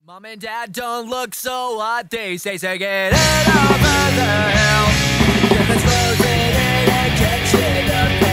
Mom and Dad don't look so hot, they say, so get it over the hill. If it's frozen in and catch it up.